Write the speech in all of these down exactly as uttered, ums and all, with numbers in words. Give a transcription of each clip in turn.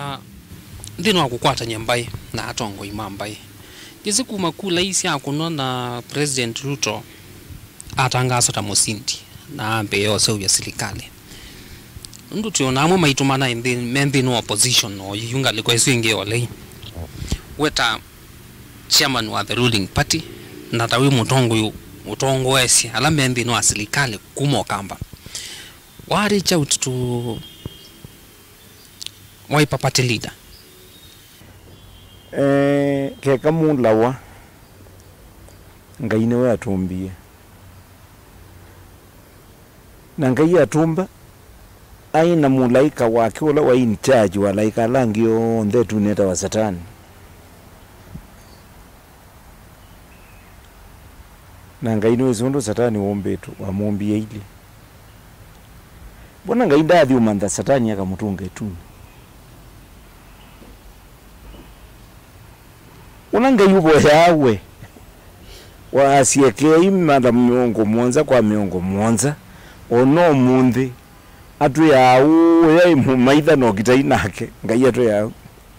Ndino akukwata nyambai na atongo imambai. Jezi kuma kula isi akuno na President Ruto atangaza ta musindi na ambe yose uya serikali. Ndu tiona amwe maitumana indi membi no opposition no yunga liko iswinge ole. Weta chairman wa the ruling party na tawi mutongo yu mutongo wesi ala membi no serikali kumo kamba. Wari cha ututu Wiper party leader. Eh, keka mulawa ngai newe atumbie na ngai atumba aina mulaika wake ula wa in charge wa laika langio ndetu neta wa satani na ngai newe zondo satani wombetu wa muombie ili bona ngai ndathi umanda satani akamutunga tu unanga yuko yawe wasieke imanda miongo mwanza kwa miongo mwanza ono mundi atu yawo ya maitha no kitainake ngai atu yawo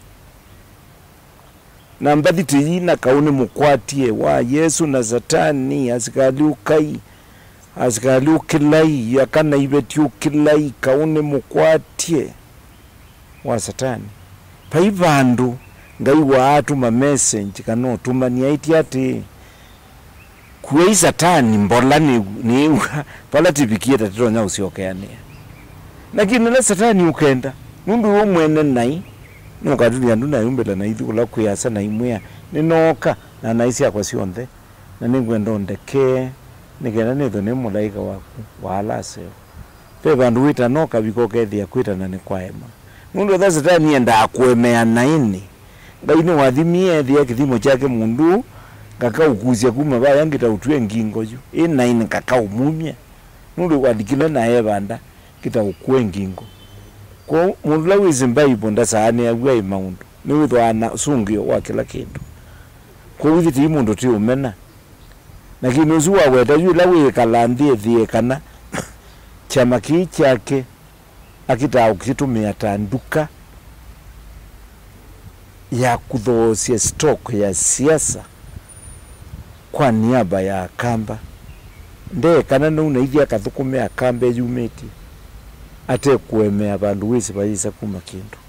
na mbathi tiyina kaune mukwatie wa Yesu na satani asikali ukai asikali ukilai yakana ibeti ukilai kaune mukwatie wa satani paivandu ngai watu ma message kano tumania iti ati kuei satani mbola ni ni pala tipikie tatiro nya usiokeane lakini na satani ukenda nundu wo mwene nai no kadulia nduna yumbela na ithu kula kuyasa na imwe ninoka na naisi akwa sionthe na ningwendo ndeke nigena netho ne mulaika waku wala seo pe bandu wita noka bikokethia kwita na ni kwaema nundu tha satani enda akwemea naini ngai ni wathimie thia kithimo chake mundu kaka ukuzia kuma ba yangita utwe ngingo ju ina ina kaka umumye nundu wadikila na ebanda kita ukwe ngingo ko mundu la wizimba ibonda saani agwa imaundu ni witho ana sungio wa kila kindu ko withiti mundu ti umena na kinuzu wa weta yu la wikalandie thie kana chama ki chake akita ukitumia tanduka ya kudhosia stock ya siasa kwa niaba ya kamba nde kana no unaithia kathukume akamba yumeti ate kuemea bandu wisi bayisa kuma kindu